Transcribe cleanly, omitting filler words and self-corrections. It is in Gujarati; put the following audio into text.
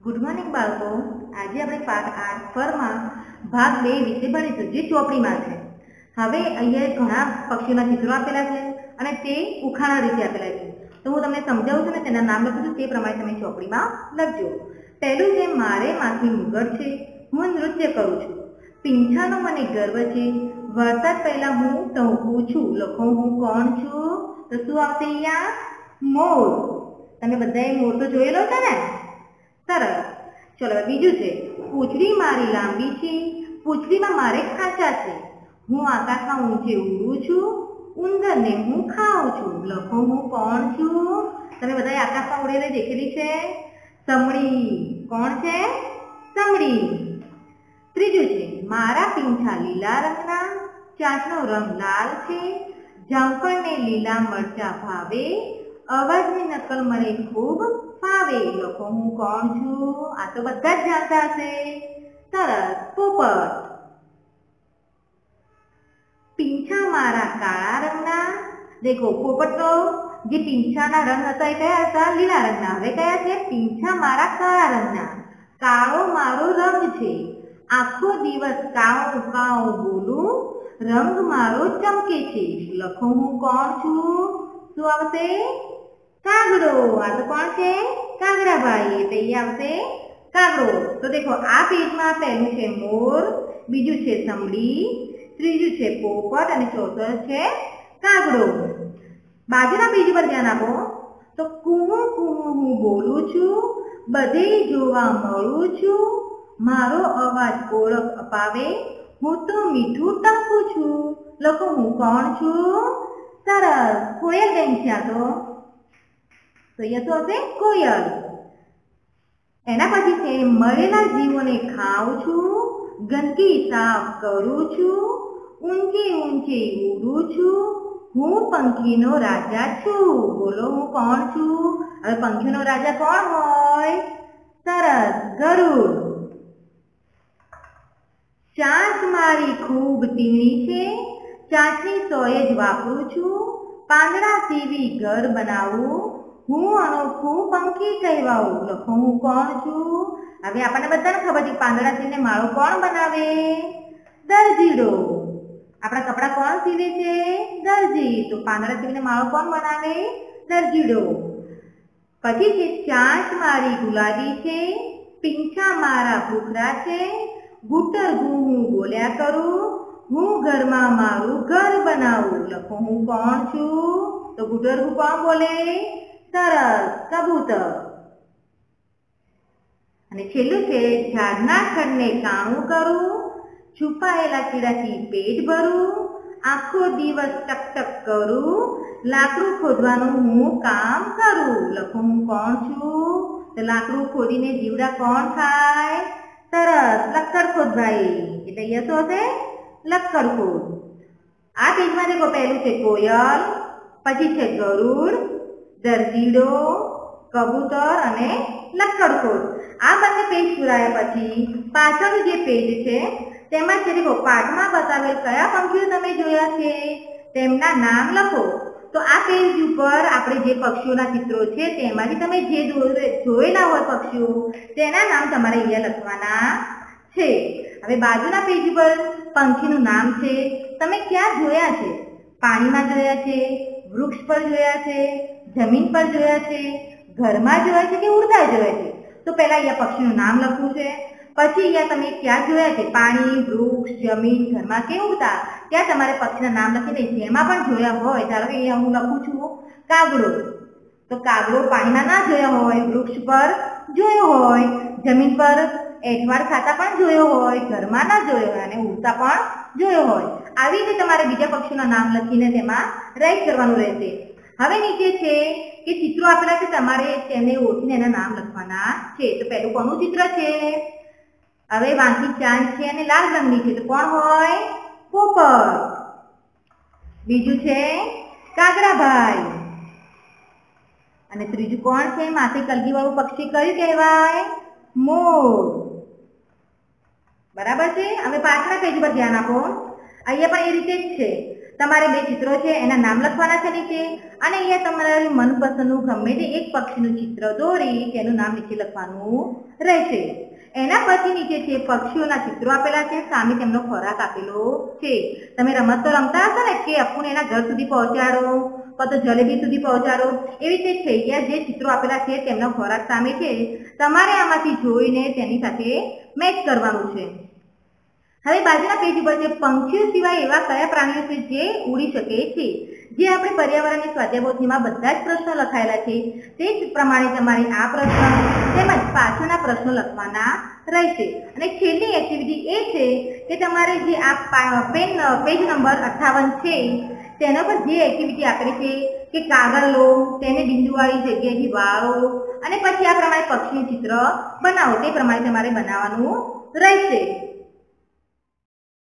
Good morning बाळको। आज આપણે પાઠ 8 ફરમાં ભાગ 2 વિશે ભણીશું જે ચોપડીમાં છે। હવે અહીંયા ઘણા પક્ષીઓના ચિત્રો આપેલા છે અને તે ઉખાણા રીતે આપેલા છે, તો હું તમને સમજાવું છું ને તેના નામ લખું છું, તે પ્રમાણે તમે ચોપડીમાં લખજો। પહેલું છે મારે માથે મુગટ છે, હું નૃત્ય કરું છું, પીંછાનો મને ગર્વ છે, વરસાદ પહેલા હું ટહુકું છું, લખો હું કોણ છું? તો શું આવશે અહીંયા? મોર। તમે બધાએ મોર તો જોયેલો છે ને? સરસ। ચલો બીજું છે પૂંછડી મારી લાંબી છે, પૂંછડીમાં મારે ખાંચા છે, હું આકાશમાં ઊંચે ઉડું છું, ઉંદરને હું ખાઉં છું, લખો હું કોણ છું? તમે બધાએ આકાશમાં ઉડેલી દેખેલી છે? સમડી। કોણ છે? સમડી। ત્રીજું છે મારા પીંછા લીલા રંગના, ચાંચનો રંગ લાલ છે, જામફળને લીલા મરચા ભાવે, અવાજની નકલ મને ખૂબ ફાવે, લખો હું કોણ છું? આ તો બધા જ જાણતા હશે। સરસ। પોપટ। પીંછા મારા કાળા રંગના, દેખો પોપટનો જે પીંછાના રંગ હતા એ કયા હતા? લીલા રંગના। હવે કયા છે? પીંછા મારા કાળા રંગના, કાળો મારો રંગ છે, આખો દિવસ કાઉ કાઉ બોલું, રંગ મારો ચમકે છે, લખો હું કોણ છું? શું આવશે? કાગડો। આ તો કોણ છે? કાગડા ભાઈ। એટલે એ આવશે કાગડો। તો દેખો આ પેજમાં પહેલું છે મોર, બીજું છે સમડી, ત્રીજું છે પોપટ અને ચોથું છે કાગડો। બાજુના પેજ પર ધ્યાન આપો તો કુહુ કુહુ હું બોલું છું, બધે જોવા મળું છું, મારો અવાજ ઓળખ અપાવે, હું તો મીઠું ટપકું છું, લખો હું કોણ છું? સરસ। કોયલ કેમ છે? આ તો અહીંયા તો હશે કોયલ। એના પછી છે મરેલા જીવોને ખાઉં છું, ગંદકી સાફ કરું છું, ઊંચે ઊંચે ઉડું છું, હું પંખીનો રાજા છું, બોલો હું કોણ છું? હવે પંખીનો રાજા કોણ હોય? સરસ, ગરુડ। ચાંચ મારી ખૂબ તીણી છે, ચાંચની સોય જ વાપરું છું, પાંદડા સીવી ઘર બનાવું, હું અનોખું પંખી કહેવાઉં, લખો હું કોણ છું? હવે આપણને બધાને ખબર છે પાંદડા સીવીને માળો કોણ બનાવે? દરજીડો। આપણા કપડા કોણ સીવે છે? દરજી। તો પાંદડા સીવીને માળો કોણ બનાવે? દરજીડો। પછી છે ચાંચ મારી ગુલાબી છે, પીંછા મારા ભૂખરા છે, ઘૂંટર હું બોલ્યા કરું, હું ઘરમાં મારું ઘર બનાવું, લખો હું કોણ છું? તો ઘૂંટર હું કોણ બોલે? સરસ, કબૂતર। અને છેલ્લું છે ઝાડના ખંડને કાણું કરું, છુપાયેલા કીડાથી પેટ ભરું, આખો દિવસ ટક ટક કરું, લાકડું ખોદવાનું હું કામ કરું, લખો હું કોણ છું? તો લાકડું ખોદીને જીવડા કોણ ખાય? સરસ, લક્કડખોદ ભાઈ। એટલે અહીંયા શું હશે? લક્કડખોદ। આ પેજમાં દેખો પહેલું છે કોયલ, પછી છે ગરુડ, દરજીડો, કબૂતર અને લક્કડખોદ। આ બંને પેજ પૂરાયા પછી પાછળનું જે પેજ છે તેમાં છે દેખો પાઠમાં બતાવેલ કયા પંખીઓ તમે જોયા છે તેમના નામ લખો। તો આ પેજ ઉપર આપણે જે પક્ષીઓના ચિત્રો છે તેમાંથી તમે જે જોયેલા હોય પક્ષીઓ તેના નામ તમારે અહીંયા લખવાના છે। હવે બાજુના પેજ પર પંખીનું નામ છે, તમે ક્યાં જોયા છે? પાણીમાં જોયા છે, વૃક્ષ પર જોયા છે, જમીન પર જોયા છે, ઘરમાં જોયા છે કે ઉડતા જોયા છે? તો પહેલા અહીંયા પક્ષીનું નામ લખવું છે, પછી અહીંયા તમે ક્યાં જોયા છે? પાણી, વૃક્ષ, જમીન, ઘરમાં કે ઉડતા, ત્યાં તમારે પક્ષીના નામ લખીને જેમાં પણ જોયા હોય, ધારો કે અહીંયા હું લખું છું કાગડો, તો કાગડો પાણીમાં ના જોયો હોય, વૃક્ષ પર જોયો હોય, જમીન પર એઠવાડ ખાતા પણ જોયો હોય, ઘરમાં ના જોયો હોય અને ઉડતા પણ જોયો હોય। આવી રીતે તમારે બીજા પક્ષીઓના નામ લખીને તેમાં રાઈટ કરવાનું રહેશે। હવે નીચે છે કે ચિત્રો આપેલા છે, તમારે તેને ઓળખીને એના નામ લખવાના છે। તો પહેલું કોનું ચિત્ર છે? હવે વાંકી ચાંચ છે અને લાલ રંગની છે, તો કોણ હોય? પોપટ। બીજું છે કાગડાભાઈ, અને ત્રીજું કોણ છે? માથે કલગી વાળું પક્ષી કયું કહેવાય? મોર। બરાબર છે। હવે પાછળના પેજ પર ધ્યાન આપો, અહીંયા પણ એ રીતે જ છે, તમારે બે ચિત્રો છે એના નામ લખવાના છે નીચે, અને અહીંયા તમારે મનપસંદનું ગમે તે એક પક્ષીનું ચિત્ર દોરી તેનું નામ નીચે લખવાનું રહેશે। એના પછી નીચે છે પક્ષીઓના ચિત્રો આપેલા છે, સામે તેમનો ખોરાક આપેલો છે। તમે રમત તો રમતા હશો ને કે અપ્પુને એના ઘર સુધી પહોંચાડો, કાં તો જલેબી સુધી પહોંચાડો, એવી રીતે થઈ ગયા જે ચિત્રો આપેલા છે તેમનો ખોરાક સામે છે, તમારે આમાંથી જોઈને તેની સાથે મેચ કરવાનું છે। હવે બાજુના પેજ ઉપર છે પંખીઓ સિવાય એવા કયા પ્રાણીઓ છે જે ઉડી શકે છે। જે આપણે પર્યાવરણની સ્વાધ્યાયપોથીમાં બધા જ પ્રશ્નો લખાયેલા છે તે જ પ્રમાણે તમારે આ પ્રશ્ન તેમજ પાછળના પ્રશ્નો લખવાના રહેશે। અને છેલ્લી એક્ટિવિટી એ છે કે તમારે જે આ પેજ નંબર 58 છે તેના પર જે એક્ટિવિટી આપેલી છે કે કાગળ લો, તેને બિંદુવાળી જગ્યાએથી વાળો અને પછી આ પ્રમાણે પક્ષીનું ચિત્ર બનાવો, તે પ્રમાણે તમારે બનાવવાનું રહેશે।